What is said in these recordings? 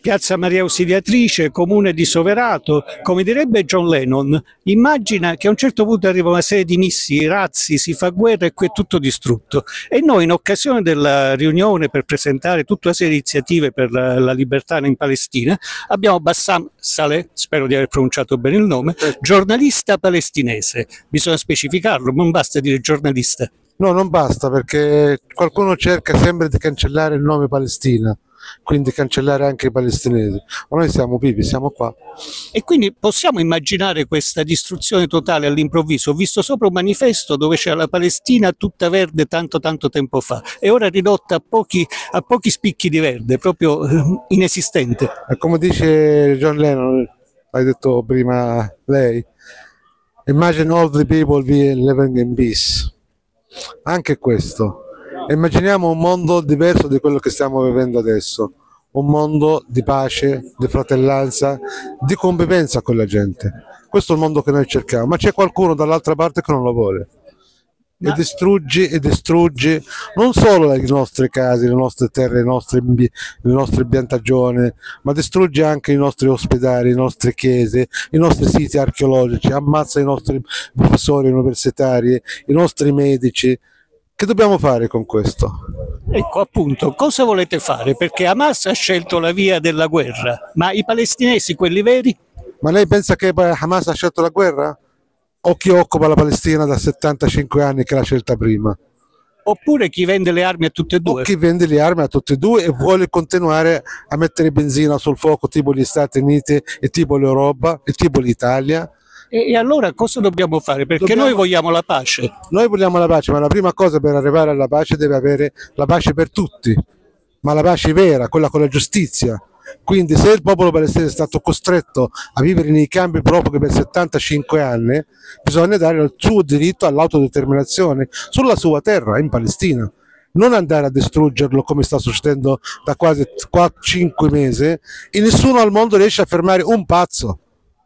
Piazza Maria Ausiliatrice, comune di Soverato, come direbbe John Lennon, immagina che a un certo punto arriva una serie di missili, razzi, si fa guerra e qui è tutto distrutto. E noi in occasione della riunione per presentare tutta una serie di iniziative per la libertà in Palestina, abbiamo Bassam Saleh, spero di aver pronunciato bene il nome, giornalista palestinese. Bisogna specificarlo, non basta dire giornalista. No, non basta, perché qualcuno cerca sempre di cancellare il nome Palestina, quindi cancellare anche i palestinesi. Ma noi siamo vivi, siamo qua. E quindi possiamo immaginare questa distruzione totale all'improvviso. Ho visto sopra un manifesto dove c'era la Palestina tutta verde tanto tempo fa e ora ridotta a pochi spicchi di verde, proprio inesistente. E come dice John Lennon, hai detto prima lei, imagine all the people living in peace. Anche questo. Immaginiamo un mondo diverso di quello che stiamo vivendo adesso, un mondo di pace, di fratellanza, di convivenza con la gente. Questo è il mondo che noi cerchiamo, ma c'è qualcuno dall'altra parte che non lo vuole. E distrugge non solo le nostre case, le nostre terre, le nostre piantagioni, ma distrugge anche i nostri ospedali, le nostre chiese, i nostri siti archeologici, ammazza i nostri professori universitari, i nostri medici. Che dobbiamo fare con questo? Ecco appunto, cosa volete fare? Perché Hamas ha scelto la via della guerra, ma i palestinesi, quelli veri? Ma lei pensa che Hamas ha scelto la guerra? O chi occupa la Palestina da 75 anni che l'ha scelta prima? Oppure chi vende le armi a tutte e due? O chi vende le armi a tutte e due e vuole continuare a mettere benzina sul fuoco tipo gli Stati Uniti e tipo l'Europa e tipo l'Italia. E allora cosa dobbiamo fare? Perché noi vogliamo la pace. Noi vogliamo la pace, ma la prima cosa per arrivare alla pace deve avere la pace per tutti, ma la pace vera, quella con la giustizia. Quindi se il popolo palestinese è stato costretto a vivere nei campi profughi per 75 anni, bisogna dare il suo diritto all'autodeterminazione sulla sua terra, in Palestina. Non andare a distruggerlo come sta succedendo da quasi 4-5 mesi e nessuno al mondo riesce a fermare un pazzo.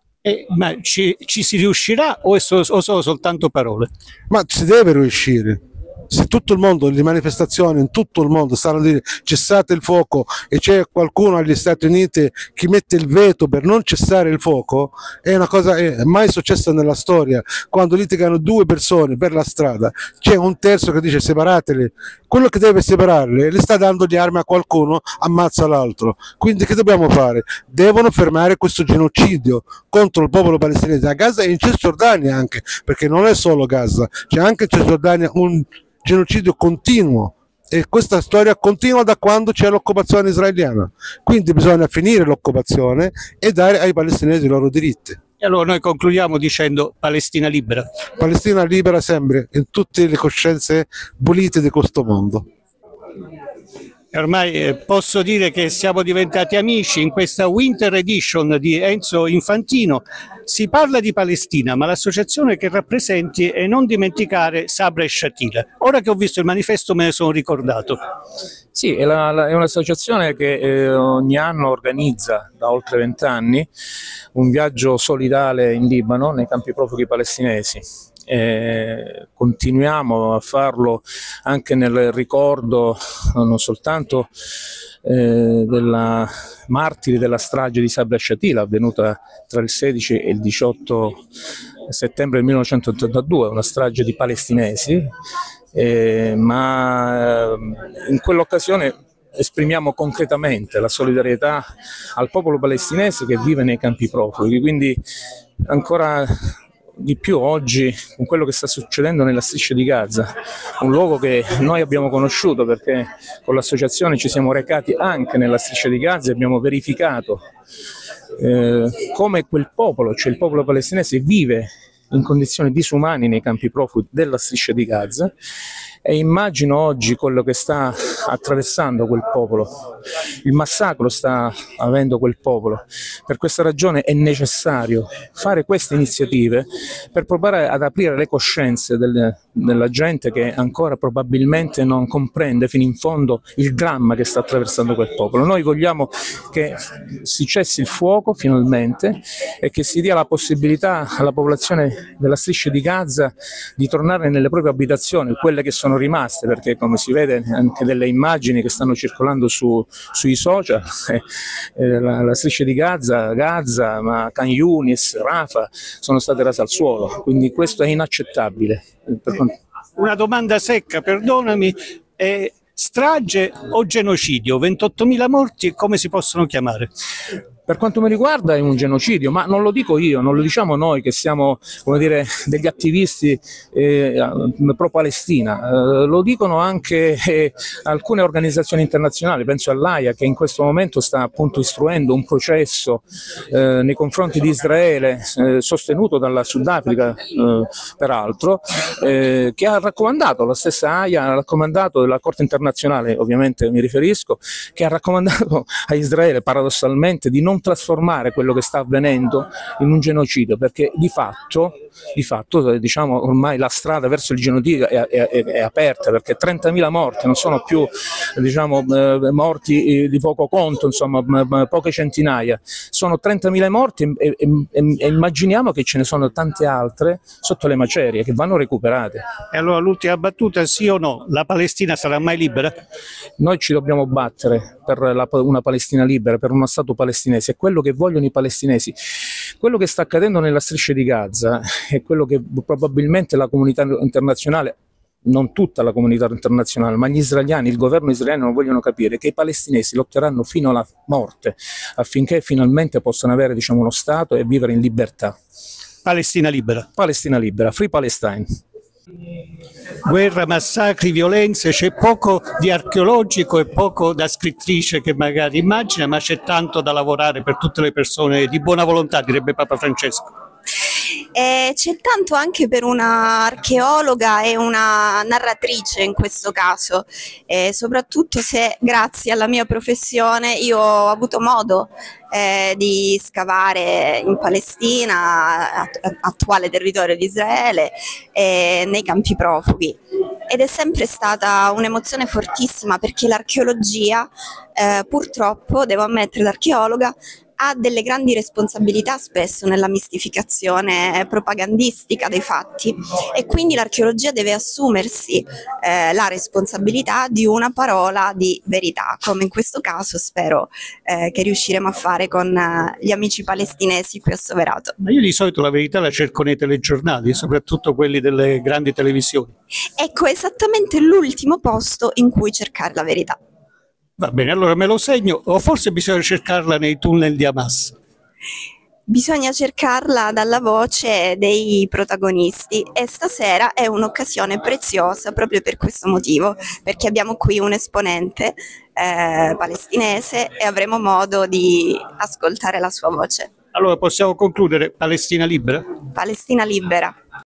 Ma ci si riuscirà o sono soltanto parole? Ma si deve riuscire. Se tutto il mondo, le manifestazioni in tutto il mondo stanno a dire cessate il fuoco e c'è qualcuno agli Stati Uniti che mette il veto per non cessare il fuoco, è una cosa è mai successa nella storia. Quando litigano due persone per la strada c'è un terzo che dice separateli, quello che deve separarli le sta dando le armi a qualcuno, ammazza l'altro. Quindi che dobbiamo fare? Devono fermare questo genocidio contro il popolo palestinese a Gaza e in Cisgiordania anche, perché non è solo Gaza, c'è anche in Cisgiordania un genocidio continuo e questa storia continua da quando c'è l'occupazione israeliana, quindi bisogna finire l'occupazione e dare ai palestinesi i loro diritti. E allora noi concludiamo dicendo Palestina libera. Palestina libera sempre in tutte le coscienze pulite di questo mondo. Ormai posso dire che siamo diventati amici in questa Winter Edition di Enzo Infantino. Si parla di Palestina, ma l'associazione che rappresenti è non dimenticare Sabra e Shatila. Ora che ho visto il manifesto me ne sono ricordato. Sì, è un'associazione che ogni anno organizza da oltre 20 anni un viaggio solidale in Libano, nei campi profughi palestinesi. Continuiamo a farlo anche nel ricordo non soltanto della martiri della strage di Sabra e Shatila avvenuta tra il 16 e il 18 settembre del 1982, una strage di palestinesi, ma in quell'occasione esprimiamo concretamente la solidarietà al popolo palestinese che vive nei campi profughi, quindi ancora di più oggi con quello che sta succedendo nella striscia di Gaza, un luogo che noi abbiamo conosciuto perché con l'associazione ci siamo recati anche nella striscia di Gaza e abbiamo verificato come quel popolo, cioè il popolo palestinese, vive in condizioni disumane nei campi profughi della striscia di Gaza e immagino oggi quello che sta attraversando quel popolo, il massacro sta avendo quel popolo. Per questa ragione è necessario fare queste iniziative per provare ad aprire le coscienze della gente che ancora probabilmente non comprende fino in fondo il dramma che sta attraversando quel popolo. Noi vogliamo che si cessi il fuoco finalmente e che si dia la possibilità alla popolazione della striscia di Gaza di tornare nelle proprie abitazioni, quelle che sono sono rimaste, perché come si vede anche delle immagini che stanno circolando sui social, la striscia di Gaza, ma Khan Yunis, Rafah sono state rase al suolo, quindi questo è inaccettabile. Una domanda secca, perdonami, strage o genocidio? 28.000 morti, come si possono chiamare? Per quanto mi riguarda è un genocidio, ma non lo dico io, non lo diciamo noi che siamo, come dire, degli attivisti pro-Palestina, lo dicono anche alcune organizzazioni internazionali, penso all'AIA che in questo momento sta appunto istruendo un processo nei confronti di Israele, sostenuto dalla Sudafrica peraltro, che ha raccomandato, la stessa AIA ha raccomandato, la Corte internazionale ovviamente mi riferisco, che ha raccomandato a Israele paradossalmente di non trasformare quello che sta avvenendo in un genocidio, perché di fatto diciamo ormai la strada verso il genocidio è aperta, perché 30.000 morti non sono più diciamo morti di poco conto, insomma poche centinaia, sono 30.000 morti e immaginiamo che ce ne sono tante altre sotto le macerie che vanno recuperate. E allora l'ultima battuta, sì o no, la Palestina sarà mai libera? Noi ci dobbiamo battere per una Palestina libera, per uno Stato palestinese, è quello che vogliono i palestinesi. Quello che sta accadendo nella striscia di Gaza è quello che probabilmente la comunità internazionale, non tutta la comunità internazionale, ma gli israeliani, il governo israeliano non vogliono capire, che i palestinesi lotteranno fino alla morte affinché finalmente possano avere diciamo, uno Stato e vivere in libertà. Palestina libera. Palestina libera, Free Palestine. Guerra, massacri, violenze, c'è poco di archeologico e poco da scrittrice che magari immagina, ma c'è tanto da lavorare per tutte le persone di buona volontà, direbbe Papa Francesco. C'è tanto anche per una archeologa e una narratrice in questo caso, soprattutto se grazie alla mia professione io ho avuto modo di scavare in Palestina, attuale territorio di Israele, nei campi profughi. Ed è sempre stata un'emozione fortissima, perché l'archeologia, purtroppo, devo ammettere, l'archeologa ha delle grandi responsabilità spesso nella mistificazione propagandistica dei fatti, e quindi l'archeologia deve assumersi la responsabilità di una parola di verità, come in questo caso spero che riusciremo a fare con gli amici palestinesi qui a Soverato. Ma io di solito la verità la cerco nei telegiornali, soprattutto quelli delle grandi televisioni. Ecco esattamente l'ultimo posto in cui cercare la verità. Va bene, allora me lo segno, o forse bisogna cercarla nei tunnel di Hamas? Bisogna cercarla dalla voce dei protagonisti, e stasera è un'occasione preziosa proprio per questo motivo, perché abbiamo qui un esponente palestinese e avremo modo di ascoltare la sua voce. Allora possiamo concludere: Palestina libera? Palestina libera.